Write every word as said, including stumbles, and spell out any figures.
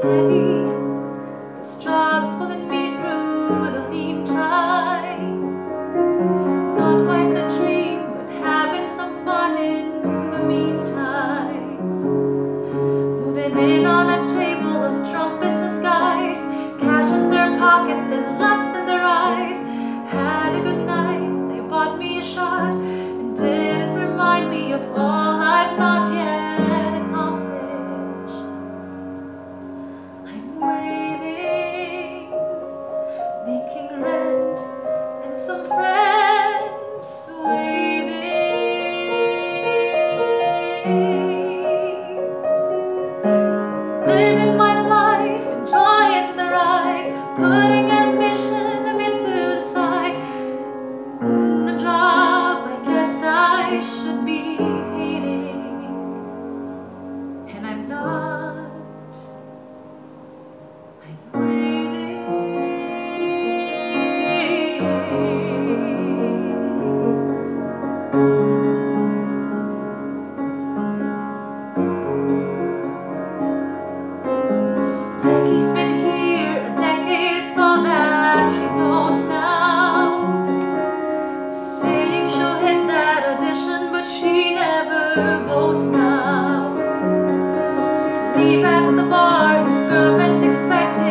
steady. Its job's pulling me through the lean time. Not quite the dream, but having some fun in the meantime. Moving in on a table of drunk business guys, cash in their pockets and lust in their eyes. Had a good night, they bought me a shot, and didn't remind me of all I've not yet accomplished. I'm waiting, making rent and some friends waiting. Living my life, enjoying the ride, putting ambition a bit to the side. Mm, a job I guess I should be hating, and I'm not. I'm waiting. Becky's been here a decade, it's all that she knows now. Saying she'll hit that audition, but she never goes now. Leave at the bar, his girlfriend's expecting.